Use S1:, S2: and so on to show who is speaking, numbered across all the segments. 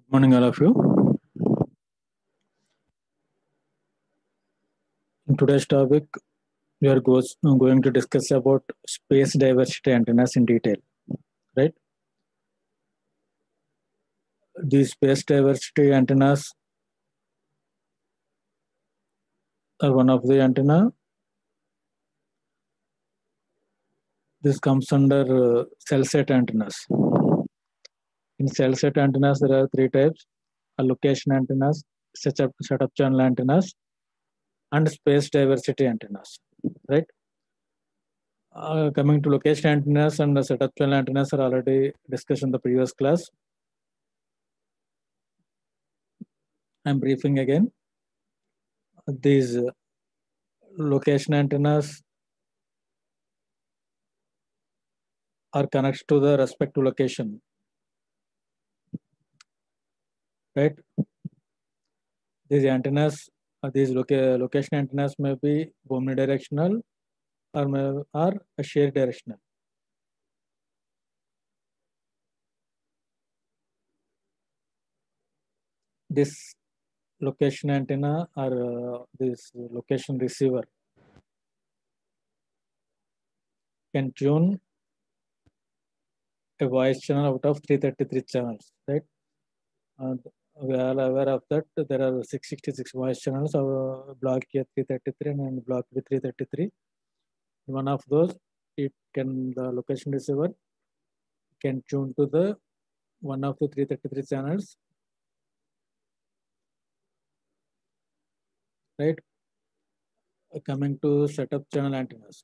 S1: Morning, all of you. In today's topic, we are going to discuss about space diversity antennas in detail, right? These space diversity antennas are one of the antenna. This comes under cell set antennas. In cell set antennas, there are three types: allocation antennas, setup channel antennas, and space diversity antennas, right? Coming to location antennas and the setup channel antennas are already discussed in the previous class. I'm briefing again. These location antennas are connected to the respective location, right? These antennas, these location antennas may be omnidirectional or a shared directional. This location antenna or this location receiver can tune a voice channel out of 333 channels, right? We are all aware of that. There are 666 voice channels, block A 333 and block B 333. One of those, the location receiver can tune to the one of the 333 channels, right? Coming to setup channel antennas.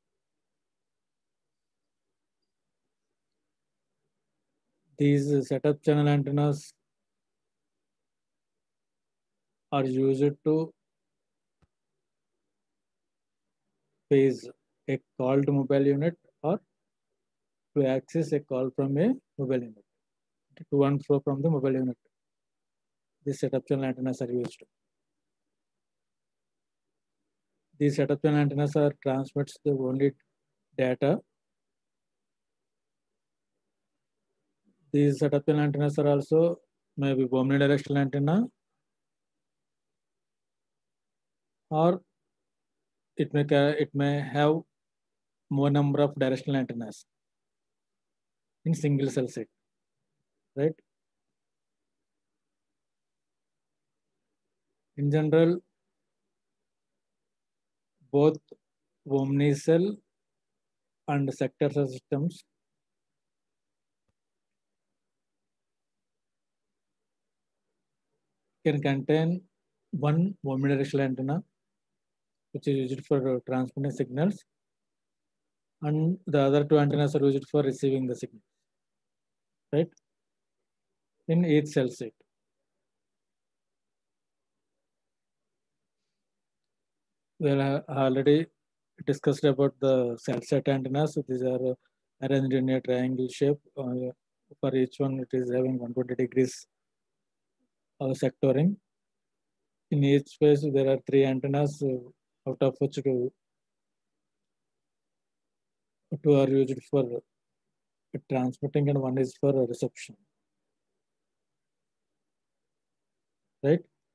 S1: These setup channel antennas are used to phase a call to mobile unit or to access a call from a mobile unit, to and fro from the mobile unit. These setup channel antennas are used. These setup channel antennas are transmits the only data. These setup channel antennas are also maybe omnidirectional antenna, or it may have more number of directional antennas in single cell set, right? In general, both omnicell and sector cell systems can contain one omnidirectional antenna, which is used for transmitting signals, and the other two antennas are used for receiving the signal, right? In each cell set. We have already discussed about the cell set antennas. So these are arranged in a triangle shape. For each one, it is having 120 degrees sectoring. In each phase, there are three antennas, out of which two are used for transmitting and one is for reception, right?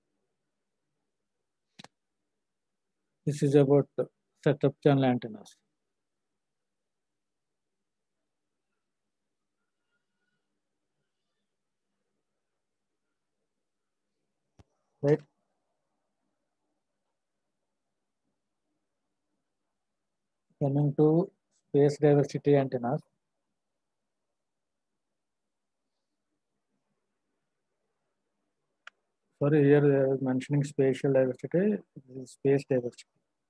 S1: This is about setup channel antennas. Right? Coming to space diversity antennas. Sorry, here they are mentioning spatial diversity. This is space diversity.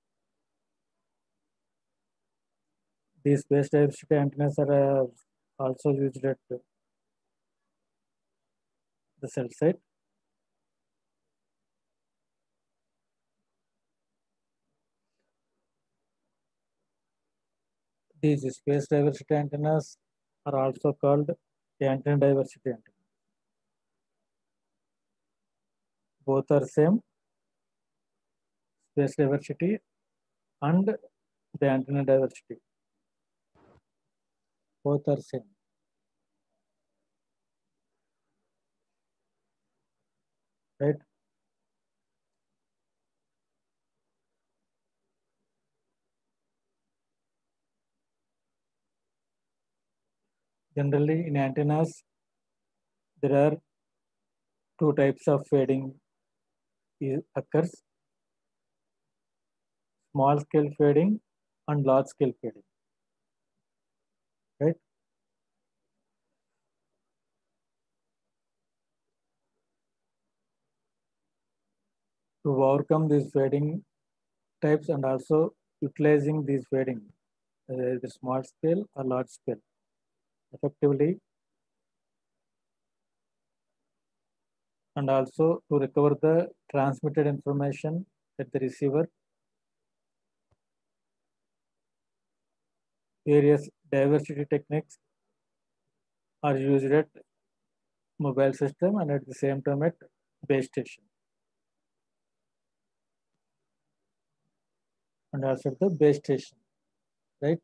S1: These space diversity antennas are also used at the cell site. These space diversity antennas are also called antenna diversity antennas. Both are same, space diversity and the antenna diversity. Both are same. right? Generally, in antennas, there are two types of fading occurs: small scale fading and large scale fading, right? To overcome these fading types and also utilizing these fading, the small scale or large scale, effectively, and also to recover the transmitted information at the receiver, various diversity techniques are used at mobile system and at the same time at base station and also at the base station, right?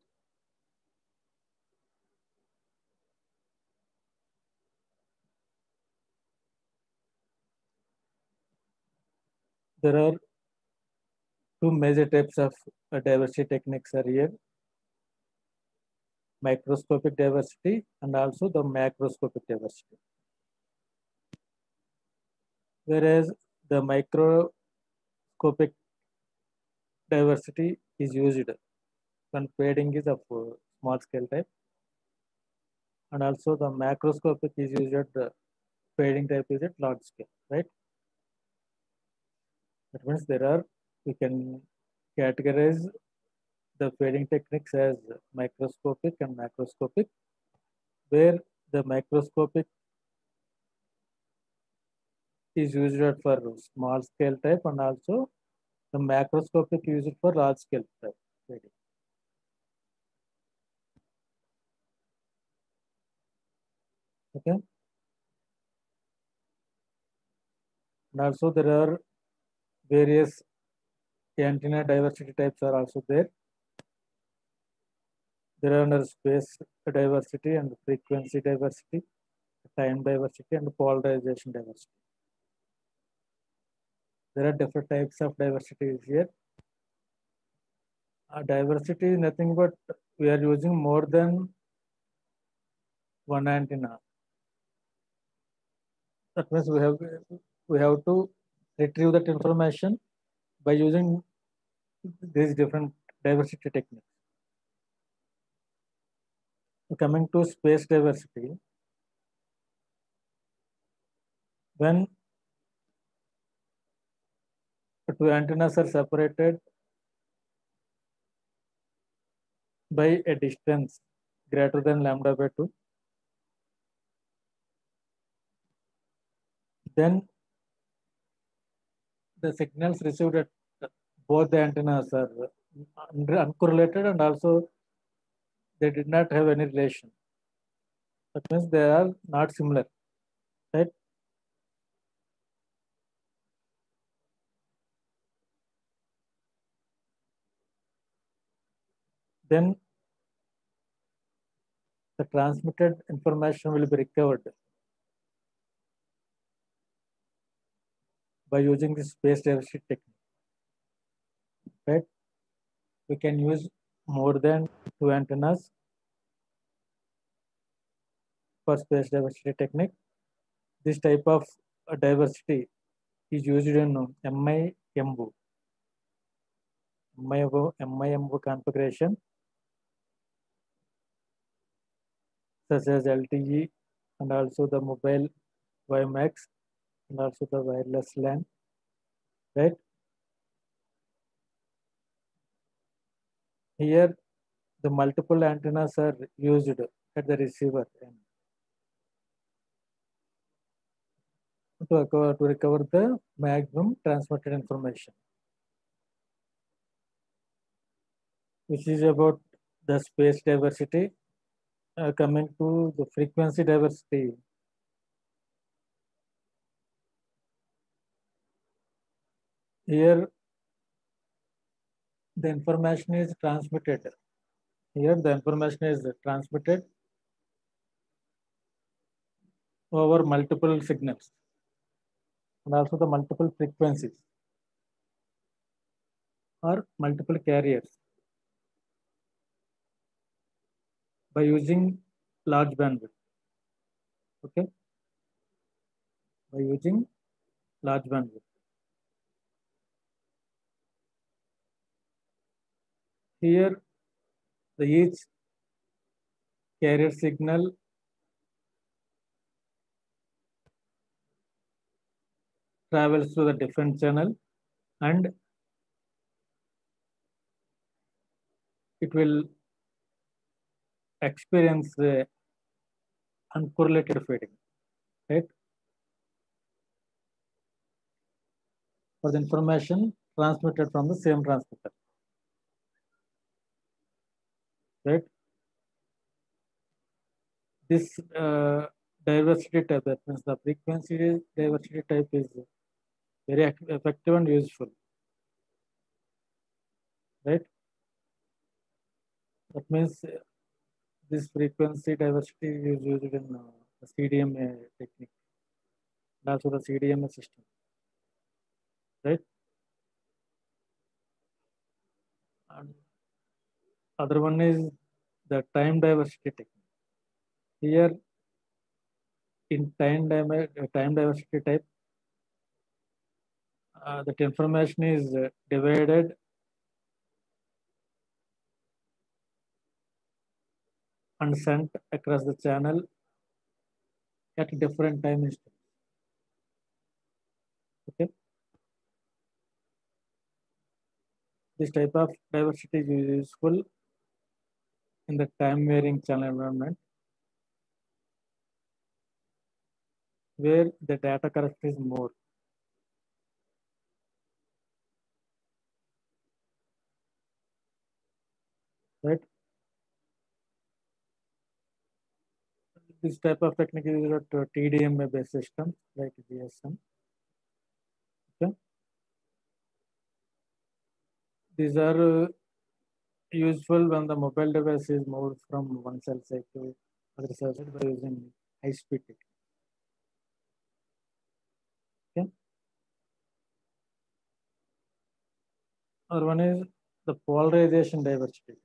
S1: There are two major types of diversity techniques are here: microscopic diversity and also the macroscopic diversity. Whereas the microscopic diversity is used when fading is of small scale type, and also the macroscopic is used at the fading type is at large scale, right? That means we can categorize the fading techniques as microscopic and macroscopic, where the microscopic is used for small scale type and also the macroscopic is used for large scale type fading. Okay. And also there are various antenna diversity types are also there. There are under space diversity and frequency diversity, time diversity, and polarization diversity. There are different types of diversity here. Diversity is nothing but we are using more than one antenna. That means we have to retrieve that information by using these different diversity techniques. So coming to space diversity, when two antennas are separated by a distance greater than lambda by 2, then the signals received at both the antennas are uncorrelated and also they did not have any relation. That means they are not similar, right? Then the transmitted information will be recovered by using this space diversity technique, right? We can use more than two antennas for space diversity technique. This type of diversity is used in MIMO configuration, such as LTE and also the mobile WiMAX and also the wireless LAN, right? Here, the multiple antennas are used at the receiver end to recover the maximum transmitted information, which is about the space diversity. Coming to the frequency diversity, here the information is transmitted. Here the information is transmitted over multiple signals. and also the multiple frequencies or multiple carriers by using large bandwidth. Okay, by using large bandwidth. Here, the each carrier signal travels through the different channel, and it will experience the uncorrelated fading, right? For the information transmitted from the same transmitter, right? This diversity type, that means the frequency diversity type, is very effective and useful, right? That means this frequency diversity is used in the CDMA technique, and also the CDMA system, right? And other one is the time diversity technique. Here, in time diversity type, that information is divided and sent across the channel at different time instance. Okay, this type of diversity is useful in the time varying channel environment where the data correction is more, right? This type of technique is used to TDMA based systems like GSM. Okay, these are useful when the mobile device is moved from one cell site to other cell site by using high speed technique. Okay, or one is the polarization diversity.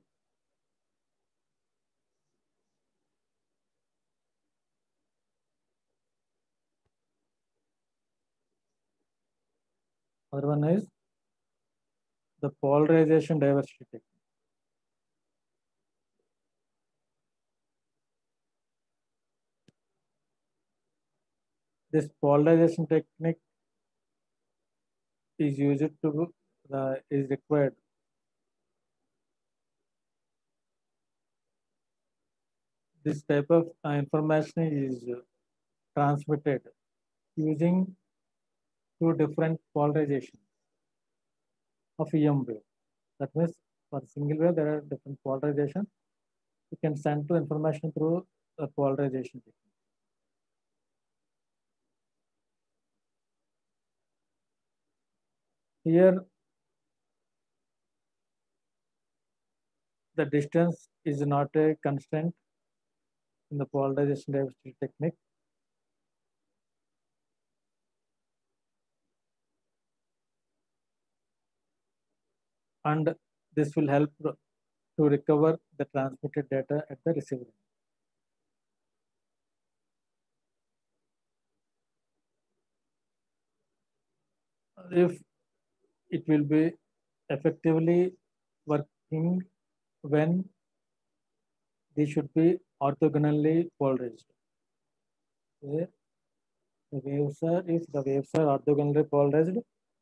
S1: Other one is the polarization diversity technique. This polarization technique is used to is required this type of information is transmitted using two different polarizations of EM wave. That means for single wave there are different polarizations. You can send to information through the polarization technique. Here the distance is not a constant in the polarization diversity technique. And this will help to recover the transmitted data at the receiver end. If it will be effectively working when they should be orthogonally polarized. Where the waves are, if the waves are orthogonally polarized,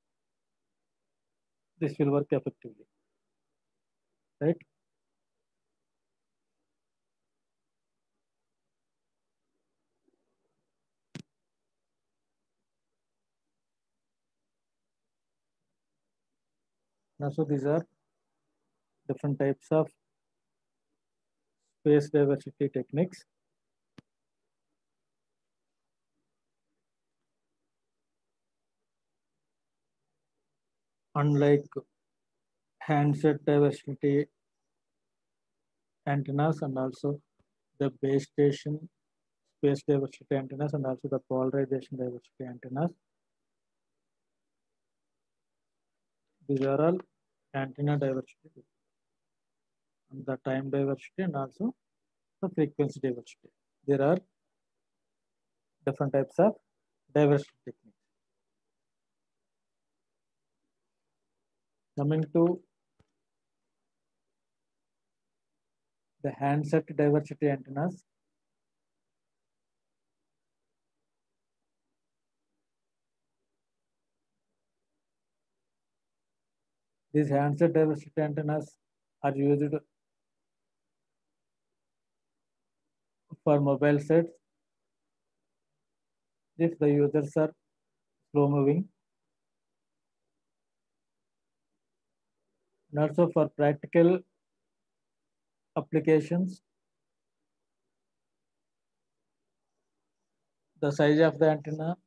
S1: this will work effectively, right? Now, so these are different types of space diversity techniques. Unlike handset diversity antennas and also the base station space diversity antennas and also the polarization diversity antennas, These are all antenna diversity and the time diversity and also the frequency diversity. There are different types of diversity techniques. Coming to the handset diversity antennas, these handset diversity antennas are used for mobile sets if the users are slow moving, and also for practical applications. The size of the antenna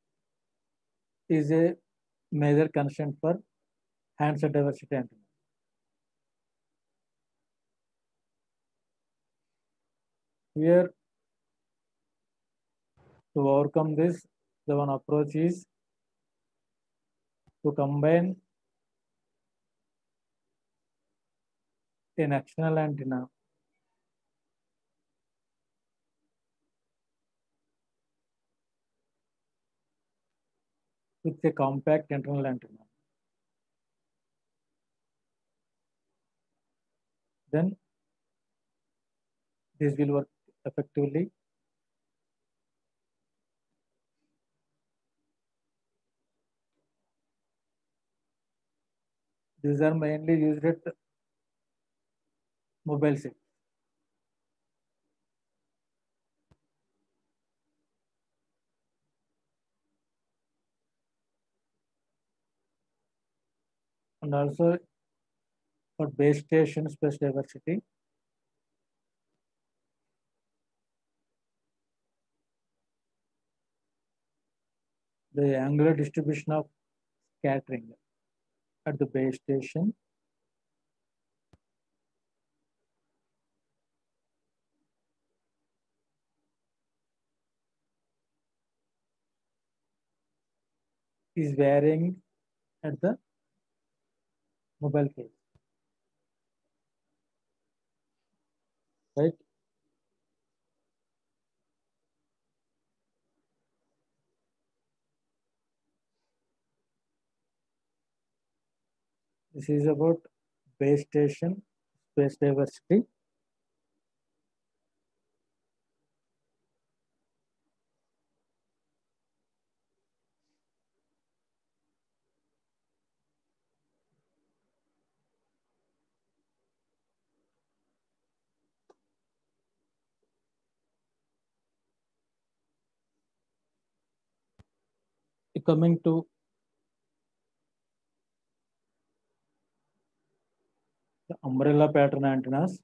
S1: is a major constraint for handset diversity antenna. Here, to overcome this, the one approach is to combine an external antenna with a compact internal antenna. Then this will work effectively. These are mainly used at mobile sets. And also for base station space diversity, the angular distribution of scattering at the base station is varying at the mobile case, right? This is about base station space diversity. Coming to the umbrella pattern antennas,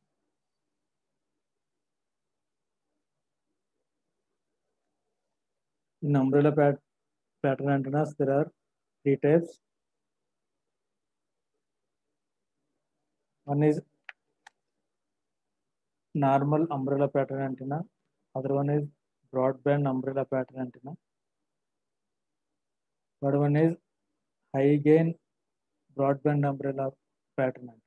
S1: in umbrella pattern antennas, there are three types. One is normal umbrella pattern antenna, other one is broadband umbrella pattern antenna, third one is high gain broadband umbrella pattern antenna.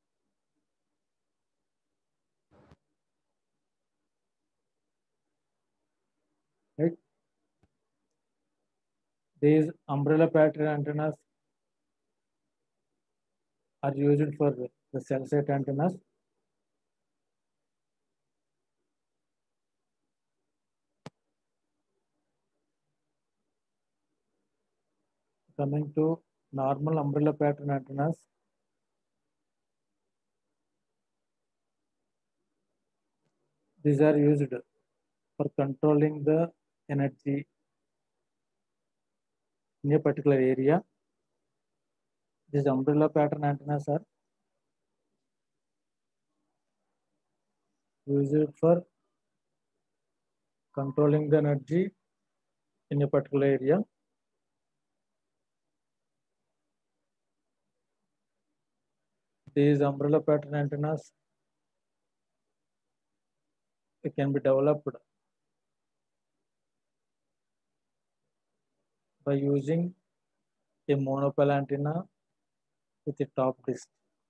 S1: Right? These umbrella pattern antennas are used for the cell site antennas. Coming to normal umbrella pattern antennas, these are used for controlling the energy in a particular area. These umbrella pattern antennas are used for controlling the energy in a particular area. These umbrella pattern antennas can be developed by using a monopole antenna with the top disc.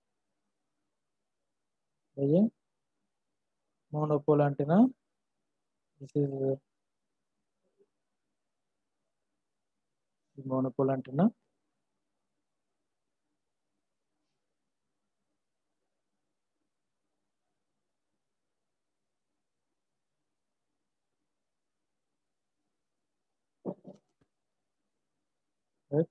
S1: Okay. Monopole antenna. This is the monopole antenna. Right.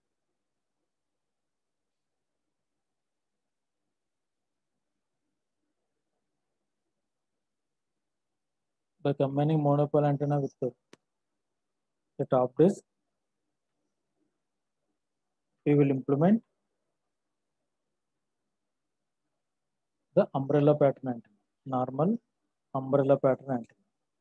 S1: By combining monopole antenna with the top disc, we will implement the umbrella pattern antenna, normal umbrella pattern antenna.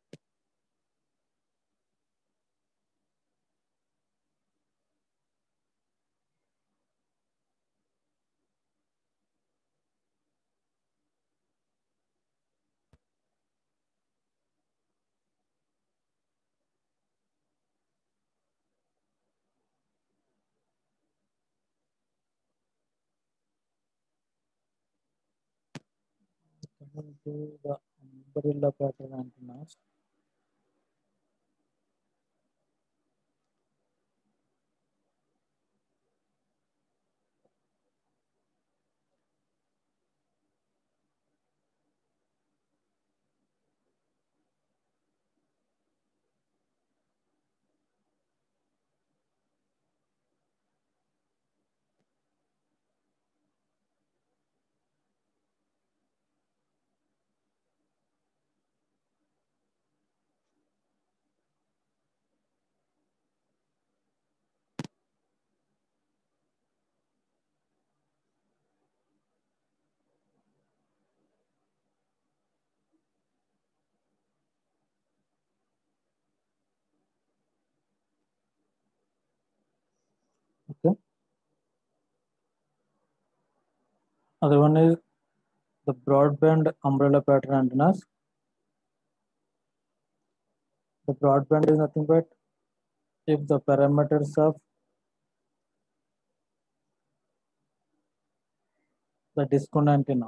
S1: Coming to the umbrella pattern antennas. Okay. Other one is the broadband umbrella pattern antennas. The broadband is nothing but if the parameters of the discount antenna,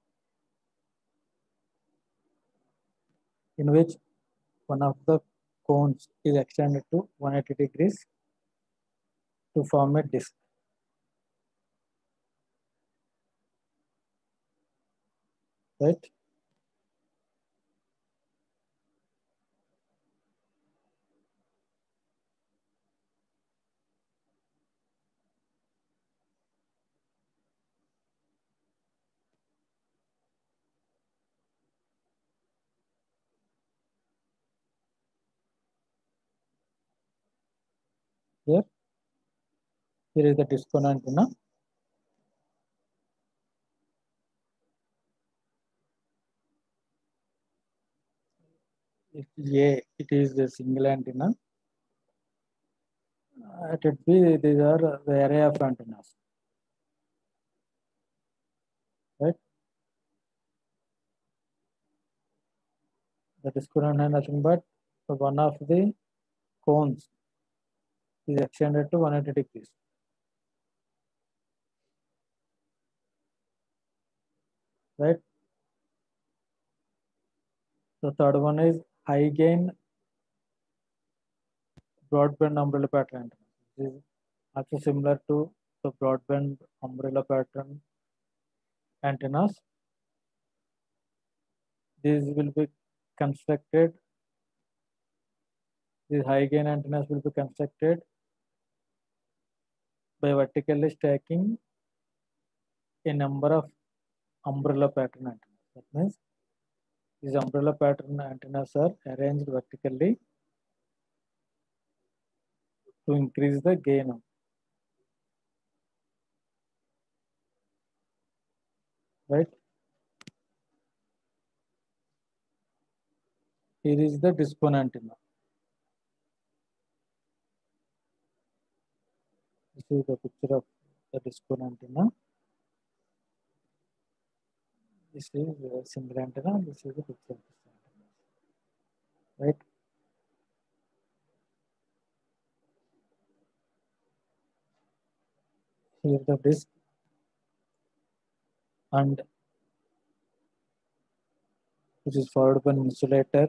S1: in which one of the cones is extended to 180 degrees to form a disc. Right? Here, here is the discount antenna. If A, it is a single antenna. At it B, these are the array of antennas. Right? The discount antenna is nothing but one of the cones is extended to 180 degrees. Right? The third one is high gain broadband umbrella pattern antenna. This is also similar to the broadband umbrella pattern antennas. These will be constructed, these high gain antennas will be constructed by vertically stacking a number of umbrella pattern antennas. That means these umbrella pattern antennas are arranged vertically to increase the gain. Right? Here is the discount antenna. This is the picture of the discount antenna. This is a single antenna. This is the picture of this antenna. Right? Here the disc and which is followed by an insulator.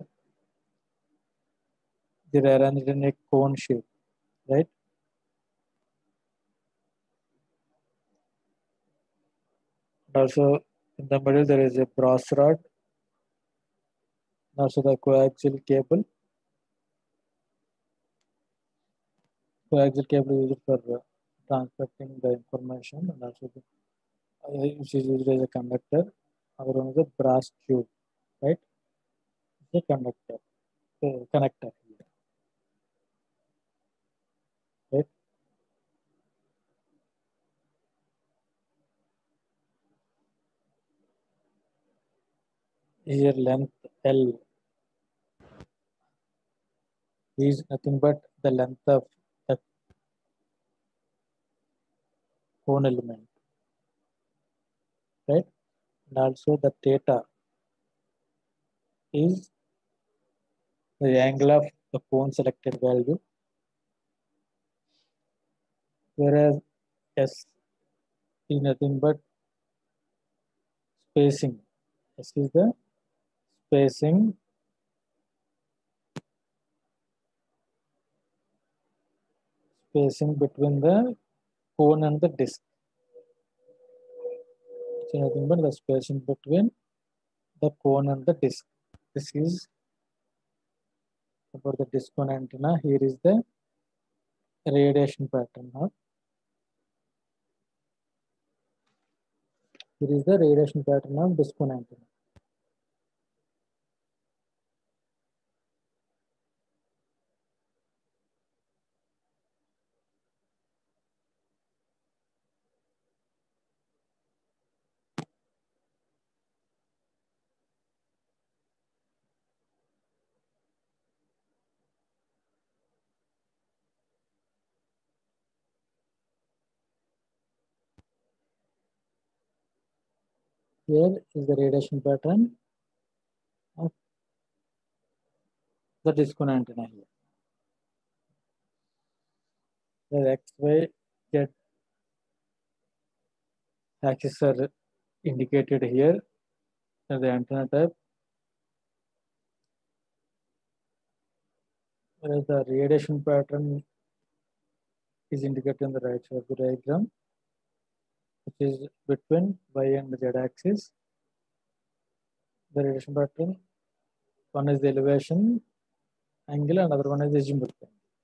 S1: They're arranged in a cone shape, right? And also in the middle there is a brass rod, and also the coaxial cable. Coaxial cable is used for transmitting the information, and also which is used as a conductor. Other one is a brass tube, right? It's a conductor, connector here, right? Here length L is nothing but the length of the cone element, right? And also the theta is the angle of the cone selected value, whereas S is nothing but spacing. S is the spacing between the cone and the disc. So nothing but the spacing between the cone and the disc. This is about the disc cone antenna. Here is the radiation pattern. Here is the radiation pattern of disc cone antenna. Here is the radiation pattern of the disc cone antenna here. The X, Y, Z axes are indicated here. The antenna type, whereas the radiation pattern is indicated in the right side of the diagram, which is between Y and Z axis. The radiation pattern, one is the elevation angle, another one is azimuth.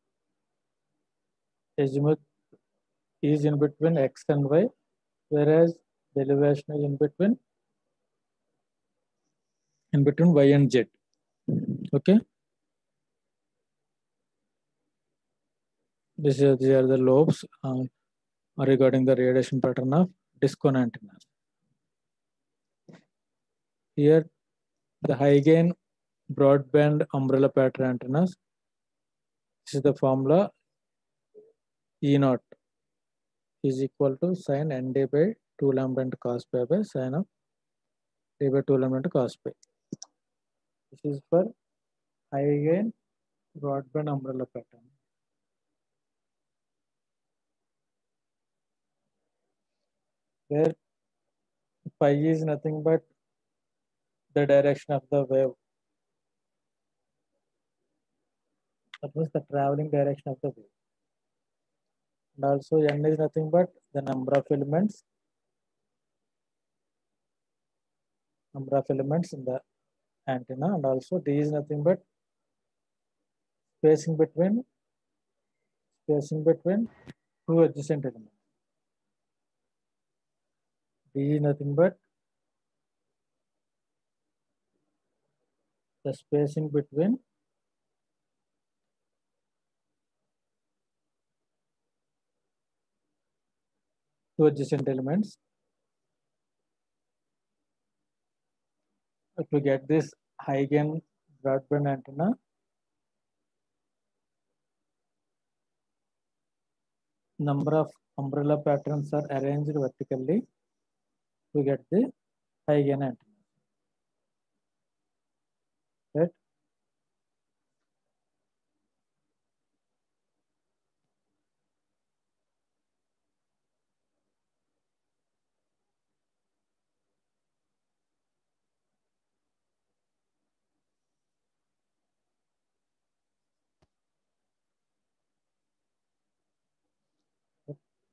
S1: Azimuth is in between X and Y, whereas the elevation is in between Y and Z. Okay. These are the lobes regarding the radiation pattern of disc cone antennas. Here, the high gain broadband umbrella pattern antennas. This is the formula E naught is equal to sin ND by 2 lambda into cos pi by sin of D by 2 lambda into cos pi. This is for high gain broadband umbrella pattern. Where pi is nothing but the direction of the wave. That means the traveling direction of the wave. And also n is nothing but the number of elements in the antenna, and also d is nothing but spacing between two adjacent elements. D is nothing but the spacing between two adjacent elements. To get this high gain broadband antenna, number of umbrella patterns are arranged vertically to get the high gain antenna. Right?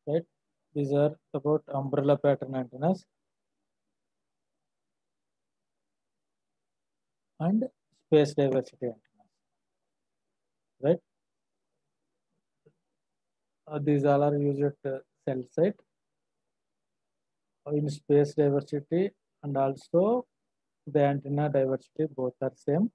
S1: right? These are about umbrella pattern antennas and space diversity antennas, right? These all are used at cell site in space diversity, and also the antenna diversity, both are same.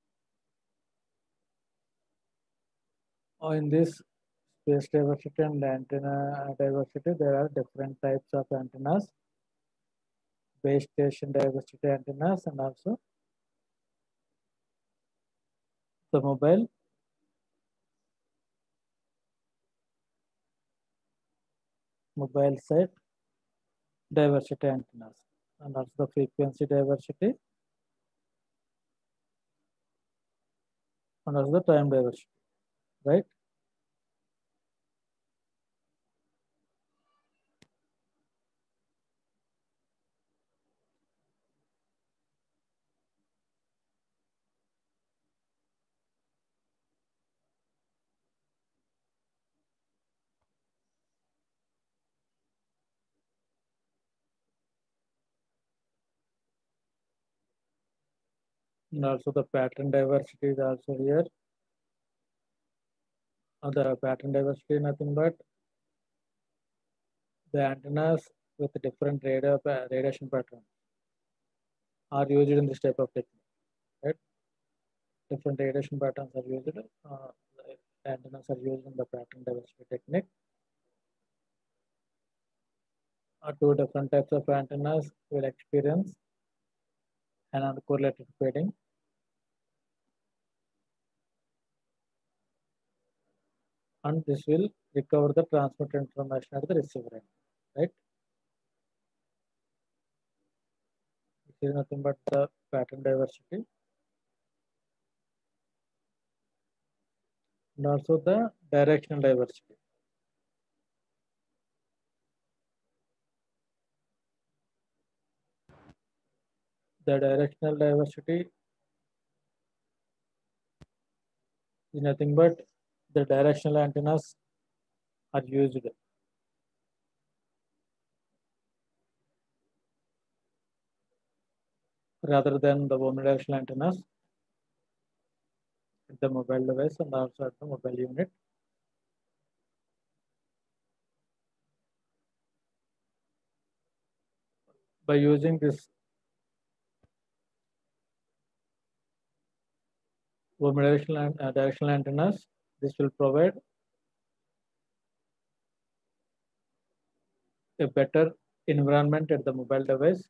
S1: In this space diversity and antenna diversity, there are different types of antennas, base station diversity antennas, and also the mobile site diversity antennas, and also the frequency diversity, and also the time diversity, right? And also the pattern diversity is also here. The pattern diversity is nothing but the antennas with different radiation pattern are used in this type of technique, right? Different radiation patterns are used. The antennas are used in the pattern diversity technique. Two different types of antennas will experience an uncorrelated fading. And this will recover the transmit information at the receiver end, right? This is nothing but the pattern diversity, and also the directional diversity. The directional diversity is nothing but the directional antennas are used rather than the omnidirectional antennas at the mobile device and also at the mobile unit. By using this omnidirectional and directional antennas, this will provide a better environment at the mobile device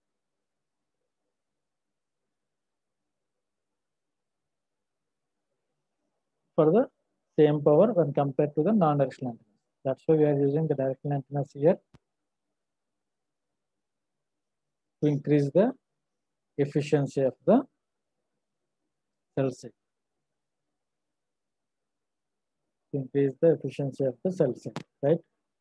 S1: for the same power when compared to the non-directional antennas. That's why we are using the directional antennas here to increase the efficiency of the cell set. To increase the efficiency of the cell set, right?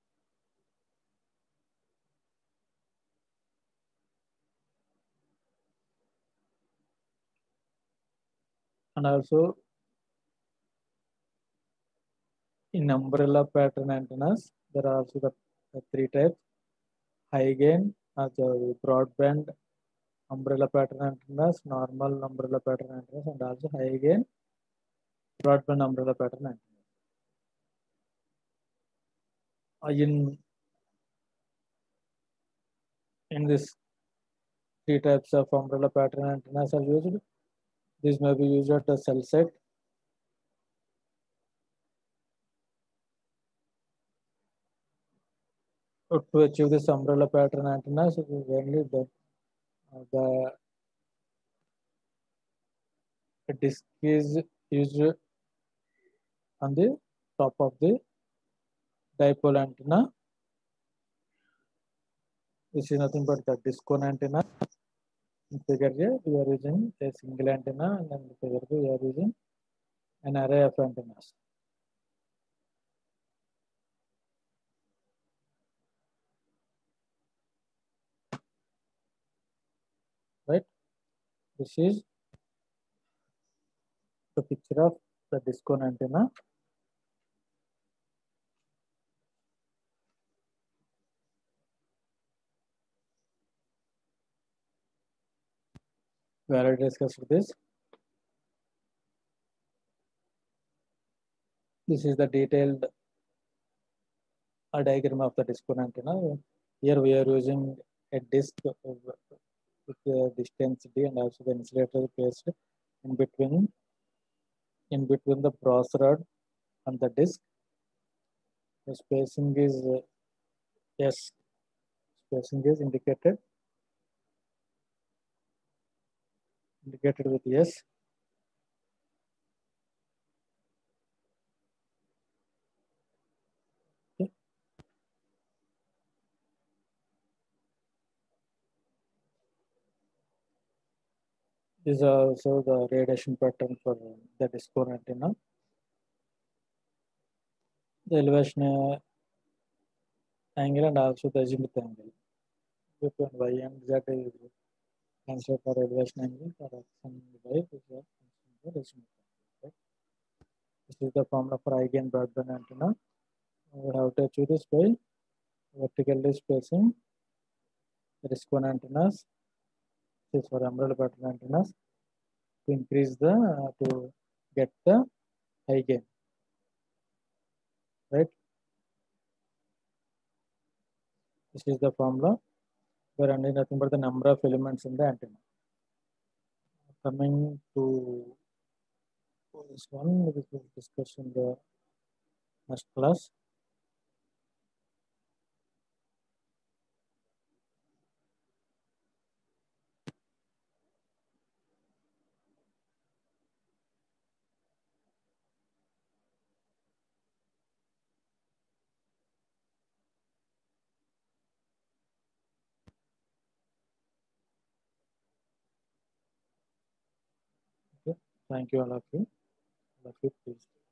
S1: And also in umbrella pattern antennas, there are also the three types: high gain, the broadband umbrella pattern antennas, normal umbrella pattern antennas, and also high gain broadband umbrella pattern antennas. In this three types of umbrella pattern antennas are used. These may be used at the cell site. To achieve this umbrella pattern antennas, it is only the disc is used on the top of the dipole antenna. This is nothing but the disc cone antenna. In figure here, we are using a single antenna, and in figure 2, we are using an array of antennas. Right? This is the picture of the disc cone antenna. We already discussed this. This is the detailed diagram of the discone antenna. Here we are using a disc with the distance d and also the insulator placed in between the brass rod and the disc. The spacing is S. Spacing is indicated with S. Okay. This is also the radiation pattern for the discone antenna. The elevation angle and also the azimuth angle. Between y and z is considered for elevation angle, for x and y is the azimuth angle. Right? This is the formula for high-gain broadband antenna. We have to achieve this by vertically spacing the discone antennas. This is for umbrella pattern antennas to increase the to get the high gain. Right? This is the formula. We are only nothing but the number of elements in the antenna. Coming to this one, we will discuss in the next class. Okay. Thank you all of you. All of you, please.